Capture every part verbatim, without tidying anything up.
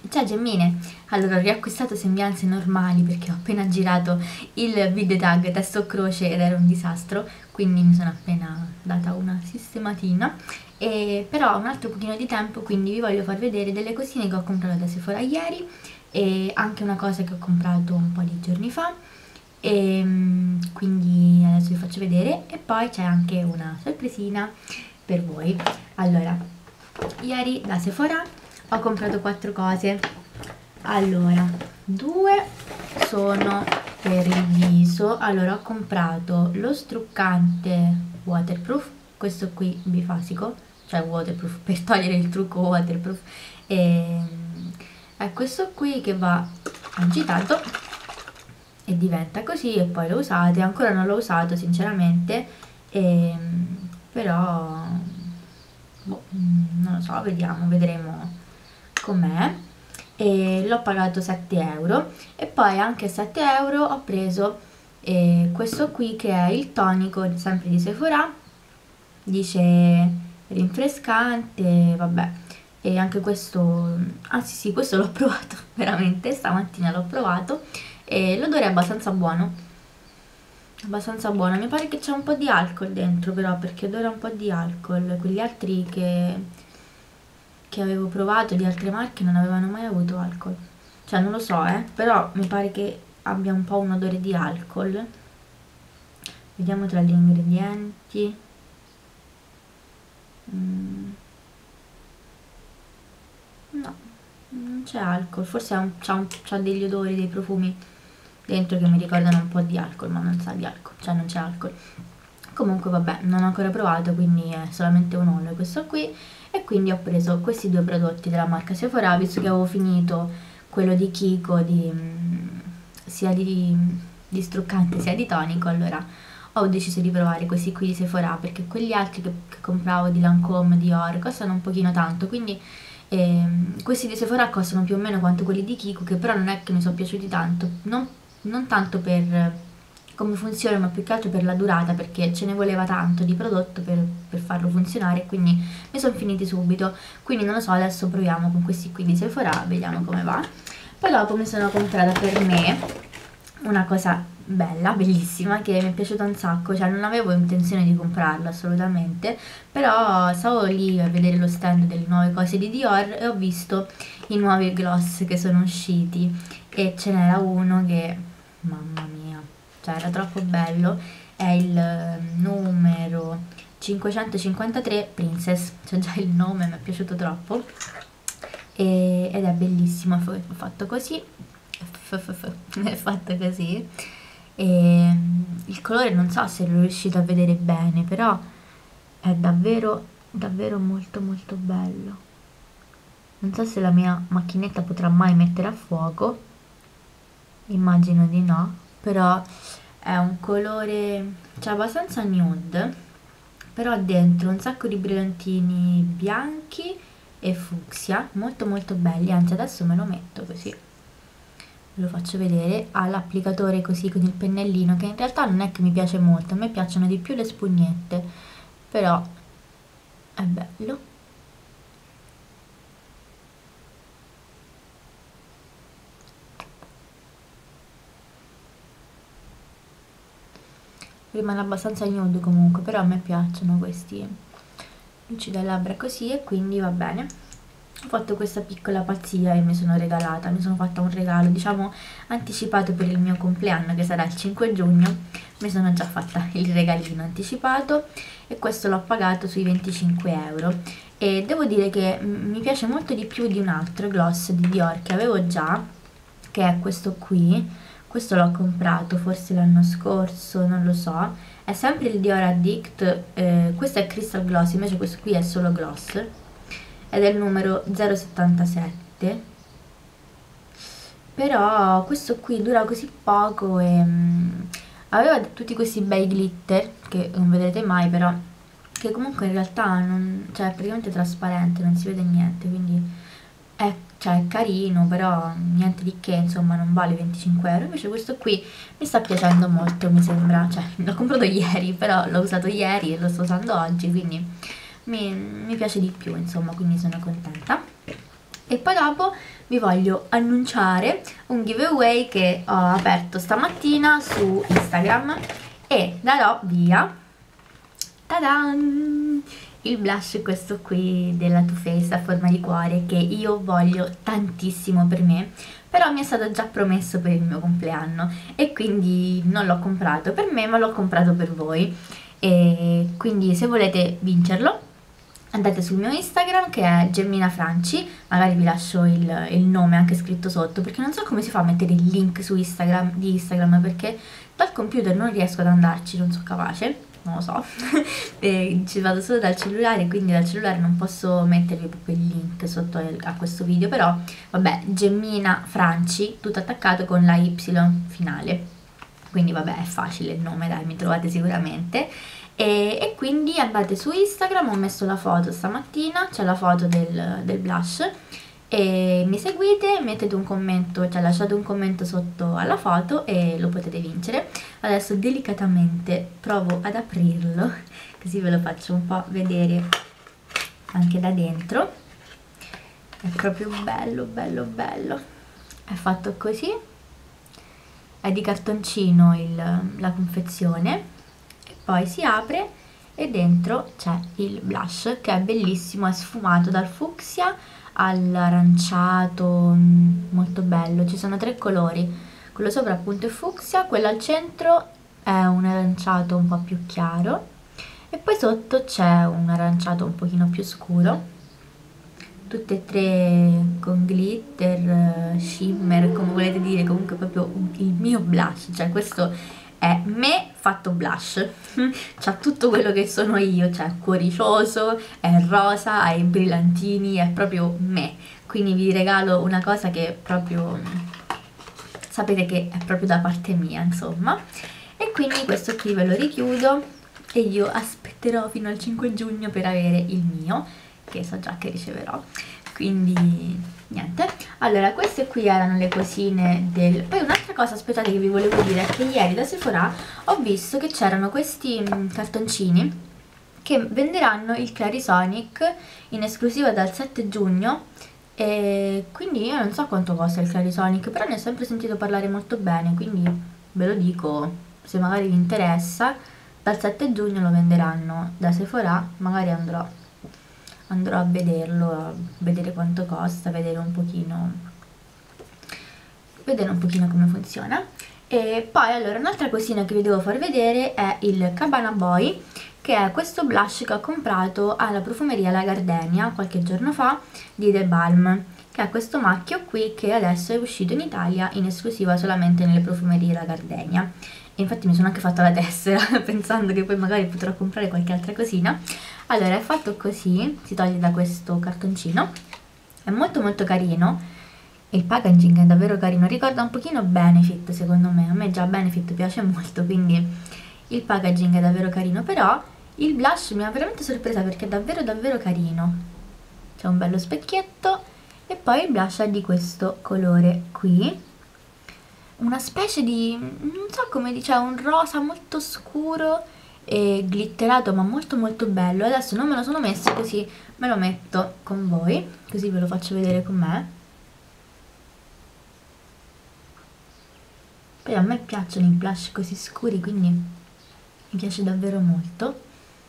Ciao Gemmine, allora ho riacquistato sembianze normali perché ho appena girato il video tag testo croce ed era un disastro, quindi mi sono appena data una sistematina, e però ho un altro pochino di tempo, quindi vi voglio far vedere delle cosine che ho comprato da Sephora ieri e anche una cosa che ho comprato un po' di giorni fa, e mm, quindi adesso vi faccio vedere e poi c'è anche una sorpresina per voi. Allora, ieri da Sephora ho comprato quattro cose. Allora, due sono per il viso. Allora, ho comprato lo struccante waterproof, questo qui bifasico, cioè waterproof per togliere il trucco waterproof, e è questo qui che va agitato e diventa così, e poi lo usate. Ancora non l'ho usato sinceramente, e, però boh, non lo so, vediamo, vedremo com'è. E l'ho pagato sette euro, e poi anche a sette euro ho preso eh, questo qui che è il tonico sempre di Sephora, dice rinfrescante, vabbè, e anche questo, ah sì sì, questo l'ho provato veramente, stamattina l'ho provato e l'odore è abbastanza buono, abbastanza buono. Mi pare che c'è un po' di alcol dentro però, perché odora un po' di alcol. Quegli altri che che avevo provato di altre marche non avevano mai avuto alcol, cioè non lo so, eh, però mi pare che abbia un po' un odore di alcol. Vediamo tra gli ingredienti. mm. No, non c'è alcol, forse ha, un, c'ha, un, c'ha degli odori, dei profumi dentro che mi ricordano un po' di alcol, ma non sa di alcol, cioè non c'è alcol. Comunque vabbè, non ho ancora provato, quindi è solamente un olio questo qui, e quindi ho preso questi due prodotti della marca Sephora, visto che avevo finito quello di Kiko di, sia di, di struccante sia di tonico. Allora ho deciso di provare questi qui di Sephora, perché quegli altri che, che compravo di Lancôme, di Dior, costano un pochino tanto, quindi ehm, questi di Sephora costano più o meno quanto quelli di Kiko, che però non è che mi sono piaciuti tanto, non, non tanto per come funziona, ma più che altro per la durata, perché ce ne voleva tanto di prodotto per, per farlo funzionare, quindi mi sono finiti subito. Quindi non lo so, adesso proviamo con questi qui di Sephora, vediamo come va. Poi dopo mi sono comprata per me una cosa bella, bellissima, che mi è piaciuta un sacco, cioè non avevo intenzione di comprarla assolutamente, però stavo lì a vedere lo stand delle nuove cose di Dior e ho visto i nuovi gloss che sono usciti, e ce n'era uno che, mamma mia, cioè era troppo bello. È il numero cinquecentocinquantatré Princess, c'è già il nome, mi è piaciuto troppo, e, ed è bellissimo. È fatto così, è fatto così, e il colore non so se lo riuscite a vedere bene, però è davvero davvero molto molto bello. Non so se la mia macchinetta potrà mai mettere a fuoco, immagino di no, però è un colore, cioè abbastanza nude, però ha dentro un sacco di brillantini bianchi e fucsia, molto molto belli. Anzi, adesso me lo metto così ve lo faccio vedere. Ha l'applicatore così con il pennellino, che in realtà non è che mi piace molto, a me piacciono di più le spugnette, però è bello. Rimane abbastanza nude comunque, però a me piacciono questi luci da labbra così, e quindi va bene. Ho fatto questa piccola pazzia e mi sono regalata, mi sono fatta un regalo, diciamo, anticipato per il mio compleanno, che sarà il cinque giugno. Mi sono già fatta il regalino anticipato, e questo l'ho pagato sui venticinque euro, e devo dire che mi piace molto di più di un altro gloss di Dior che avevo già, che è questo qui. Questo l'ho comprato forse l'anno scorso, non lo so, è sempre il Dior Addict, eh, questo è Crystal Gloss, invece questo qui è solo gloss, ed è il numero zero settantasette, però questo qui dura così poco e mm, aveva tutti questi bei glitter che non vedrete mai, però che comunque in realtà non, cioè è praticamente trasparente, non si vede niente, quindi è, cioè, è carino, però niente di che, insomma, non vale venticinque euro. Invece questo qui mi sta piacendo molto, mi sembra, cioè l'ho comprato ieri, però l'ho usato ieri e lo sto usando oggi, quindi mi, mi piace di più, insomma, quindi sono contenta. E poi dopo vi voglio annunciare un giveaway che ho aperto stamattina su Instagram e darò via, ta-dan, il blush questo qui della Too Faced a forma di cuore, che io voglio tantissimo per me, però mi è stato già promesso per il mio compleanno e quindi non l'ho comprato per me, ma l'ho comprato per voi. E quindi se volete vincerlo andate sul mio Instagram, che è Gemmina Franci, magari vi lascio il, il nome anche scritto sotto, perché non so come si fa a mettere il link su Instagram di Instagram, perché dal computer non riesco ad andarci, non sono capace, non lo so. E ci vado solo dal cellulare, quindi dal cellulare non posso mettervi proprio il link sotto a questo video, però vabbè, Gemmina Franci, tutto attaccato con la Y finale, quindi vabbè, è facile il nome, dai, mi trovate sicuramente. E, e quindi andate su Instagram, ho messo la foto stamattina, c'è la foto del, del blush, e mi seguite, mettete un commento, cioè lasciate un commento sotto alla foto e lo potete vincere. Adesso delicatamente provo ad aprirlo, così ve lo faccio un po' vedere anche da dentro. È proprio bello, bello, bello. È fatto così, è di cartoncino il, la confezione. Poi si apre e dentro c'è il blush, che è bellissimo, è sfumato dal fucsia all'aranciato, molto bello. Ci sono tre colori, quello sopra appunto è fucsia, quello al centro è un aranciato un po' più chiaro e poi sotto c'è un aranciato un pochino più scuro, tutte e tre con glitter, shimmer, come volete dire, comunque proprio il mio blush, cioè questo è me fatto blush. C'ha tutto quello che sono io, cioè cuoricioso, è rosa, ha i brillantini, è proprio me. Quindi vi regalo una cosa che proprio sapete che è proprio da parte mia, insomma. E quindi questo qui ve lo richiudo e io aspetterò fino al cinque giugno per avere il mio, che so già che riceverò. Quindi niente, allora queste qui erano le cosine del... Poi un'altra cosa, aspettate, che vi volevo dire, è che ieri da Sephora ho visto che c'erano questi mh, cartoncini che venderanno il Clarisonic in esclusiva dal sette giugno, e quindi io non so quanto costa il Clarisonic, però ne ho sempre sentito parlare molto bene, quindi ve lo dico, se magari vi interessa, dal sette giugno lo venderanno da Sephora, magari andrò andrò a vederlo, a vedere quanto costa, vedere un pochino vedere un pochino come funziona. E poi allora un'altra cosina che vi devo far vedere è il Cabana Boy, che è questo blush che ho comprato alla profumeria La Gardenia qualche giorno fa di The Balm, che ha questo macchio qui che adesso è uscito in Italia in esclusiva solamente nelle profumerie La Gardenia. E infatti mi sono anche fatta la tessera pensando che poi magari potrò comprare qualche altra cosina. Allora è fatto così, si toglie da questo cartoncino, è molto molto carino, il packaging è davvero carino, ricorda un pochino Benefit secondo me, a me già Benefit piace molto, quindi il packaging è davvero carino, però il blush mi ha veramente sorpresa perché è davvero davvero carino, c'è un bello specchietto e poi il blush è di questo colore qui, una specie di, non so come dice, un rosa molto scuro e glitterato, ma molto molto bello. Adesso non me lo sono messo, così me lo metto con voi, così ve lo faccio vedere con me. Poi a me piacciono i blush così scuri, quindi mi piace davvero molto.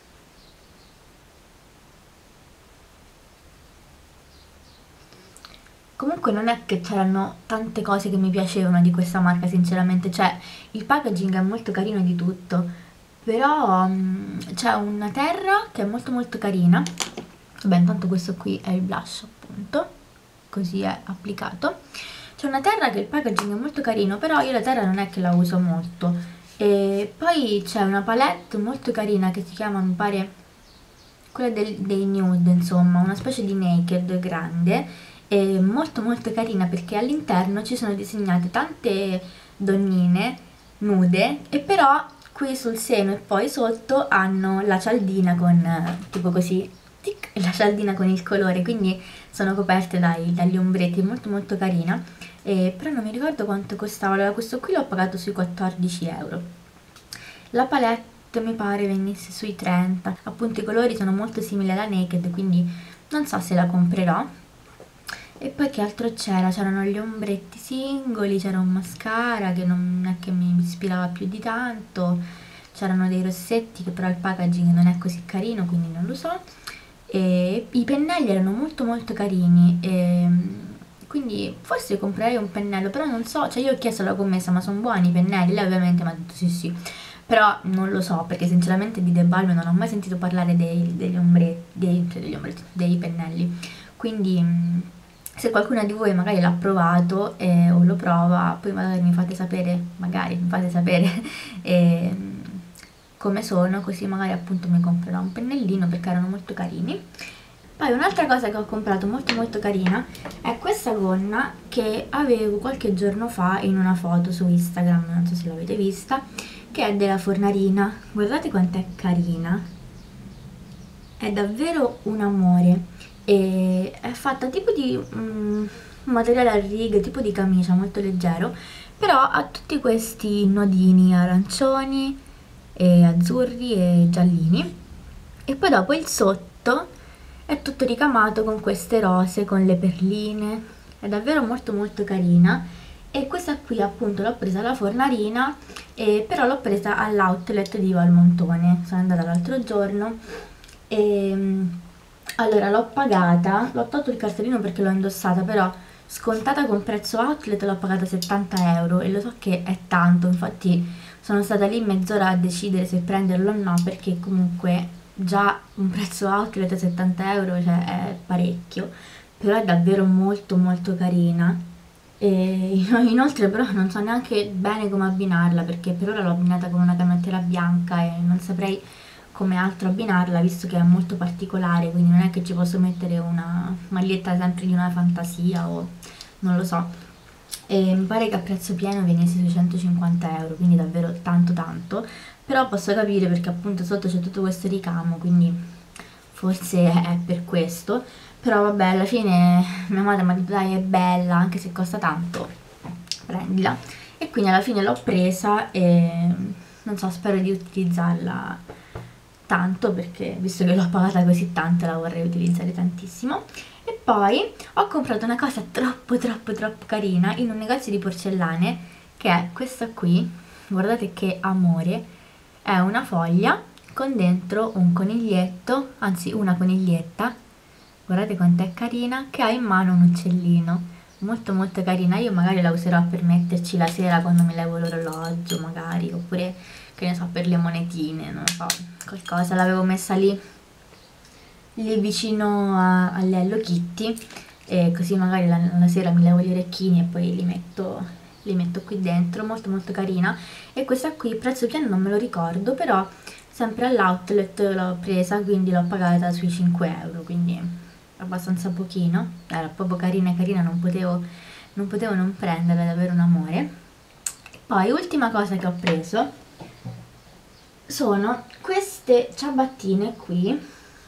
Comunque non è che c'erano tante cose che mi piacevano di questa marca, sinceramente, cioè il packaging è molto carino di tutto, però um, c'è una terra che è molto molto carina. Vabbè, intanto questo qui è il blush appunto, così è applicato. C'è una terra che il packaging è molto carino, però io la terra non è che la uso molto. E poi c'è una palette molto carina che si chiama, mi pare, quella del, dei nude, insomma, una specie di naked grande, e molto molto carina perché all'interno ci sono disegnate tante donnine nude e però qui sul seno e poi sotto hanno la cialdina con, tipo così, tic, la cialdina con il colore, quindi sono coperte dai, dagli ombretti, molto molto carina, e, però non mi ricordo quanto costava. Allora questo qui l'ho pagato sui quattordici euro, la palette mi pare venisse sui trenta, appunto i colori sono molto simili alla Naked, quindi non so se la comprerò. E poi che altro c'era? C'erano gli ombretti singoli, c'era un mascara che non è che mi ispirava più di tanto, c'erano dei rossetti che però il packaging non è così carino, quindi non lo so. E i pennelli erano molto molto carini, e quindi forse comprerei un pennello, però non so, cioè io ho chiesto alla commessa ma sono buoni i pennelli, lei ovviamente mi ha detto sì sì, però non lo so perché sinceramente di The Balm non ho mai sentito parlare dei, degli ombretti, dei, cioè degli ombretti, dei pennelli, quindi mh, se qualcuno di voi magari l'ha provato eh, o lo prova, poi magari mi fate sapere, magari mi fate sapere eh, come sono, così magari appunto mi comprerò un pennellino perché erano molto carini. Poi un'altra cosa che ho comprato molto molto carina è questa gonna che avevo qualche giorno fa in una foto su Instagram, non so se l'avete vista, che è della Fornarina. Guardate quanto è carina, è davvero un amore e è fatta tipo di um, materiale a righe, tipo di camicia, molto leggero, però ha tutti questi nodini arancioni e azzurri e giallini, e poi dopo il sotto è tutto ricamato con queste rose, con le perline, è davvero molto molto carina. E questa qui appunto l'ho presa alla Fornarina, eh, però l'ho presa all'outlet di Valmontone, sono andata l'altro giorno e allora l'ho pagata, l'ho tolto il cartellino perché l'ho indossata, però scontata con prezzo outlet l'ho pagata settanta euro e lo so che è tanto, infatti sono stata lì mezz'ora a decidere se prenderlo o no, perché comunque già un prezzo outlet a settanta euro, cioè è parecchio, però è davvero molto molto carina. E inoltre però non so neanche bene come abbinarla, perché per ora l'ho abbinata con una canottiera bianca e non saprei come altro abbinarla visto che è molto particolare, quindi non è che ci posso mettere una maglietta sempre di una fantasia o non lo so. E mi pare che a prezzo pieno venisse sui centocinquanta euro, quindi davvero tanto tanto, però posso capire perché appunto sotto c'è tutto questo ricamo, quindi forse è per questo. Però vabbè, alla fine mia madre mi ha detto dai è bella, anche se costa tanto, prendila. E quindi alla fine l'ho presa e non so, spero di utilizzarla tanto, perché visto che l'ho pagata così tanto la vorrei utilizzare tantissimo. E poi ho comprato una cosa troppo troppo troppo carina in un negozio di porcellane, che è questa qui, guardate che amore, è una foglia con dentro un coniglietto, anzi una coniglietta, guardate quanto è carina, che ha in mano un uccellino, molto molto carina. Io magari la userò per metterci la sera quando mi levo l'orologio magari, oppure che ne so, per le monetine, non so, qualcosa. L'avevo messa lì lì vicino a, alle Hello Kitty, e così magari la, la sera mi levo gli orecchini e poi li metto, li metto qui dentro, molto molto carina. E questa qui, prezzo pieno non me lo ricordo, però sempre all'outlet l'ho presa, quindi l'ho pagata sui cinque euro, quindi abbastanza pochino, era proprio carina carina, non potevo non, potevo non prenderla, è davvero un amore. Poi ultima cosa che ho preso sono queste ciabattine qui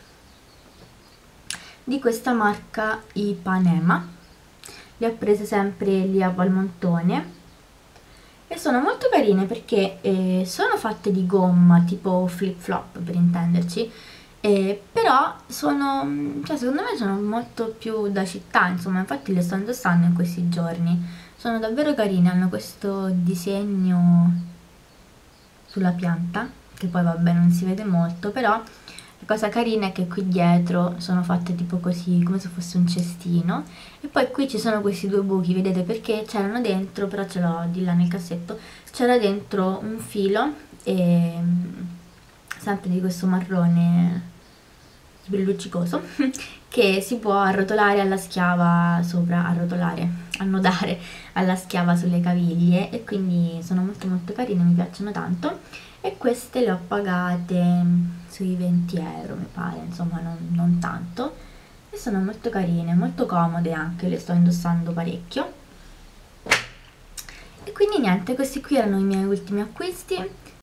di questa marca Ipanema, le ho prese sempre lì a Valmontone e sono molto carine perché eh, sono fatte di gomma tipo flip flop per intenderci, eh, però sono, cioè secondo me sono molto più da città, insomma, infatti le sto indossando in questi giorni, sono davvero carine, hanno questo disegno sulla pianta che poi vabbè non si vede molto, però la cosa carina è che qui dietro sono fatte tipo così, come se fosse un cestino, e poi qui ci sono questi due buchi, vedete, perché c'erano dentro, però ce l'ho di là nel cassetto, c'era dentro un filo, e, sempre di questo marrone sbrilluccicoso, che si può arrotolare alla schiava sopra, arrotolare, annodare alla schiava sulle caviglie, e quindi sono molto molto carine, mi piacciono tanto. E queste le ho pagate sui venti euro mi pare, insomma non, non tanto, e sono molto carine, molto comode anche, le sto indossando parecchio. E quindi niente, questi qui erano i miei ultimi acquisti.